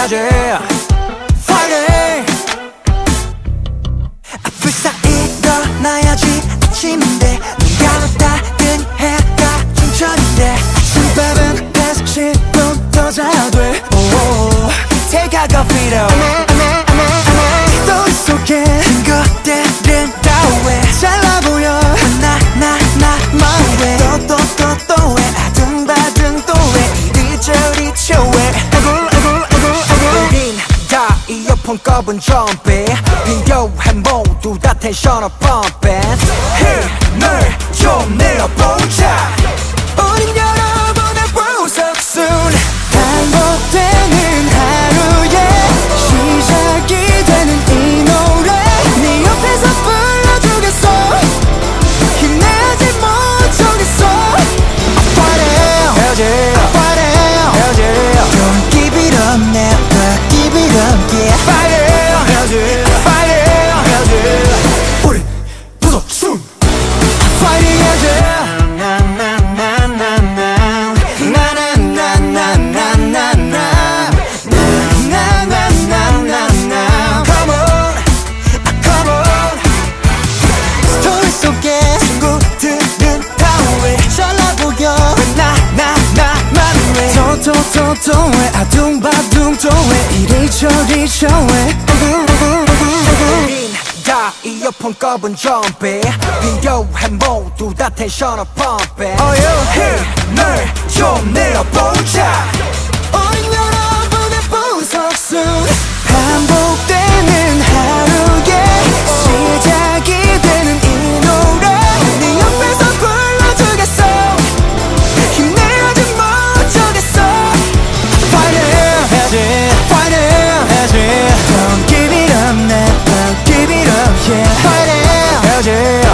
해야지 Friday 불사 일어나야지 아침인데 눈 감았다 뜬 해가 춘천인데 아침밥은 10분 더 자야 돼 Take a coffee though 스토리 속에 것들은 다 왜 잘나 보여 나왜 또 왜 아둥바둥 또 왜 이리저리 쳐왜 아이고 우린 다 이어폰 꼽은 좀비 비교한 모두 다 텐션업 펌핑 힘을 좀 내어보자 우린 여러분의 보석순 반복되는 하루에 시작이 되는 이 노래 네 옆에서 불러주겠어 힘내지 못하겠어 해야지 Don't give it up never give it up yeah 해야지 우리 부석순 Fighting 해야지 왜 아둥바둥 또 왜 이리저리 저왜 우린 다 이어폰 꼽은 좀비 비교한 모두 다 텐션업 펌핑 힘을 좀 내어보자 우린 여러분의 보석순 반복되는 하루에 시작이 되는 이 노래 네 옆에서 불러주겠어 힘내지 못하겠어 해야지 Don't give it up never give it up yeah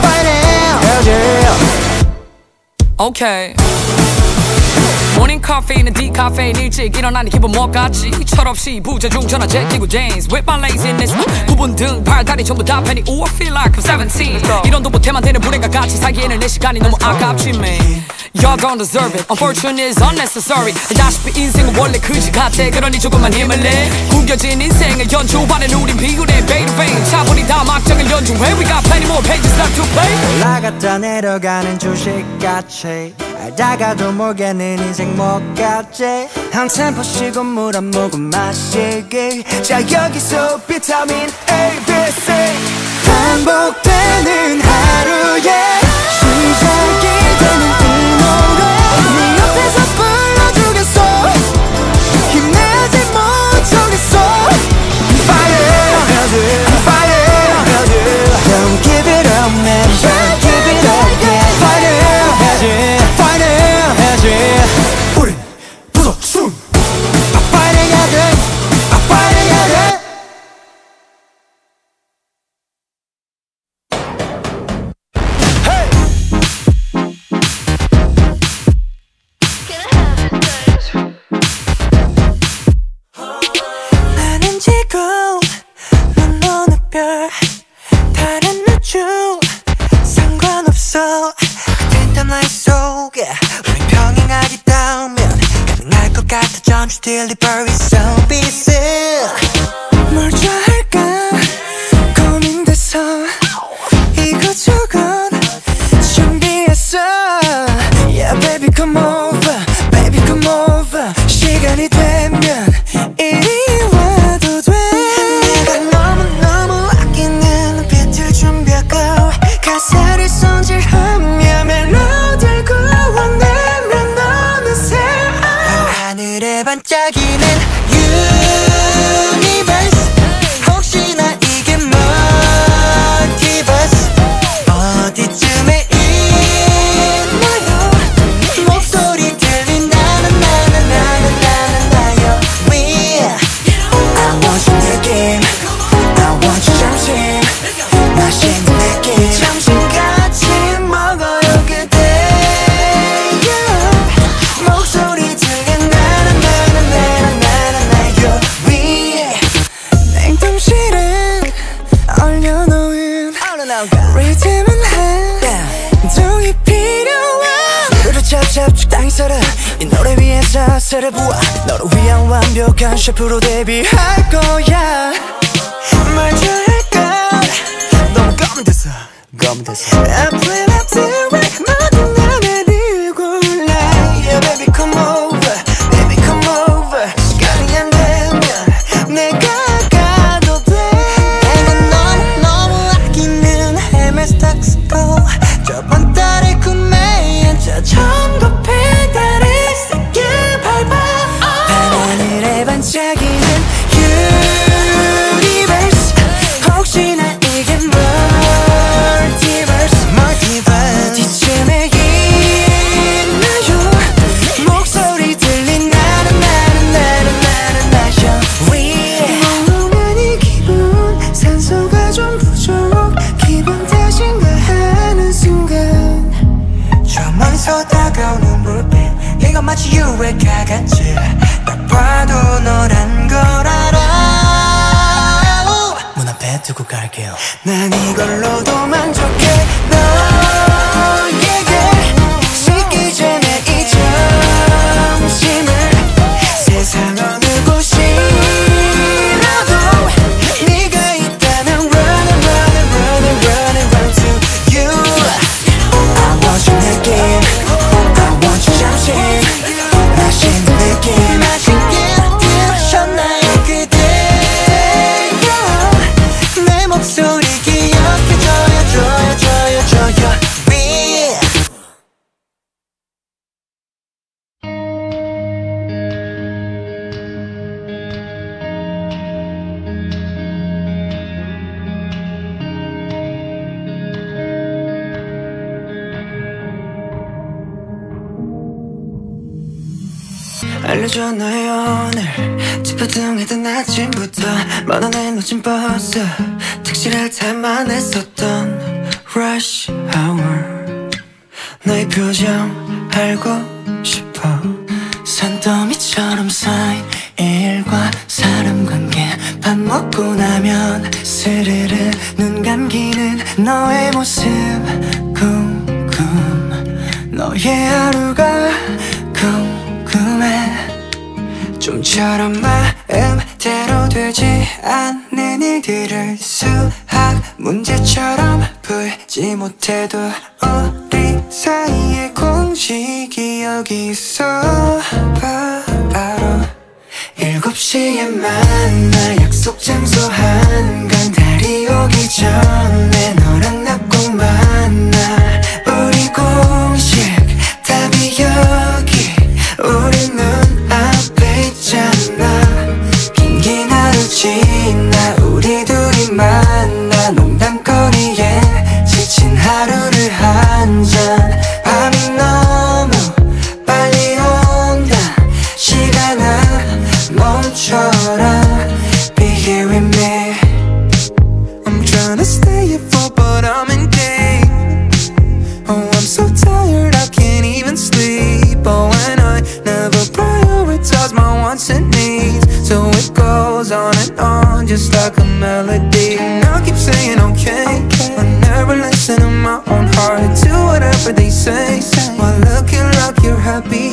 해야지 Okay 모닝 카페인은 디카페인 일찍 일어나니 기분 뭐같지 철없이 부재중 전화 제끼고 dance With my laziness 부분 등 팔다리 전부 다 팬이 Ooh I feel like I'm 17 이런도 못해만 되는 불행과 같이 살기에는 내 시간이 너무 아깝지 man Y'all don't deserve it Unfortunate is unnecessary 알다시피 인생은 원래 그지 같아 그러니 조금만 힘을 내 구겨진 인생의 연주반엔 우린 비굴해 베이르베인 차분히 다 막장을 연주해 We got plenty more pages left to play 올라갔다 내려가는 주식같이 알다가도 모르겠는 인생 뭐같지 한 템포 쉬고 물 한 모금 마시기 자 여기서 비타민 A, B, C 반복되는 하루에 시작이 되는 이 노래 네 옆에서 불러주겠어 힘내지 못하겠어 Fire Don't give it up man Don't give it up yeah Fire 해야지 우린 부석순 Fighting 해야 돼 Fighting 해야 돼 나는 지구 넌 어느 별 다른 우주 상관없어 그땐 나의 속에 우리 평행하리다면 가능할 것 같아 점점 delivery 서비스 뭘 좋아할까 고민돼서 이것저것 준비했어 Yeah baby come over baby come over 시간이 되면 이리 와도 돼 내가 너무너무 아끼는 빛을 준비하고 가사를 손질하며 멜로디를 구워내면 어느새 하늘에 반짝이는 유니버스 혹시나 이게 멀티버스 어디쯤에 있나요 목소리 들린 나는 나요 We I want you 느낌 I want you 점심 맛있는 느낌 점심같이 먹어요 그대 목소리 들린 나는 땅살아 이 노래 위에 자세를 보아 너를 위한 완벽한 셰프로 데뷔할 거야 말 잘할까 너무 검은됐어 I plan I do it 모든 맘에 늘 골라 Yeah baby come over baby come over 시간이 안 되면 내가 가도 돼 내가 너무 아끼는 헤메스 탁스코 저번 달에 구매한 자전거 페달을 세게 밟아 밤하늘에 반짝이는 유니버스 혹시나 이게 멀티버스 어디쯤에 있나요 목소리 들린 나는 나셔 멍멍한 이 기분 산소가 좀 부족 기분 탓인가 하는 순간 저 멀리서 다가오는 불빛 이건 마치 유레카 같지 딱 봐도 너란 걸 알아 문 앞에 두고 갈게요 난 이걸로도 만족해 너에게 식기 전에 이 점심을 세상 어느 곳이라도 네가 있다면 run to you I want you 느낌 I want you 잠시 맛있는 느낌 마셨나요 그대여 내 목소리 기억해줘요 알려줬나요 오늘 찌뿌둥했던 아침부터 만원에 놓친 버스 택시를 탈만 했었던 rush hour 너의 표정 알고 싶어 산더미처럼 쌓인 일과 사람 관계 밥 먹고 나면 스르르 눈 감기는 너의 모습 궁금 너의 하루가 궁금해 좀처럼 마음대로 되지 않는 일들을 수학 문제처럼 풀지 못해도 우리 사이의 공식이 여기 있어 바로 7시에 만나 약속 장소 한강 달이 오기 전에 너랑 나 꼭 만나 우리 공식 답이 여기 우리 눈앞에 있잖아 긴 하루 지나 우리 둘이 만나 농담거리에 지친 하루를 한잔 밤이 너무 빨리 온다 시간아 멈춰라 Be here with me I'm trying to stay up for but I'm in deep Oh I'm so tired I can't even sleep Oh and I never prioritize my wants and needs So it goes on and on just like a melody And I keep saying okay I never listen to my own heart Do whatever they say While looking like you're happy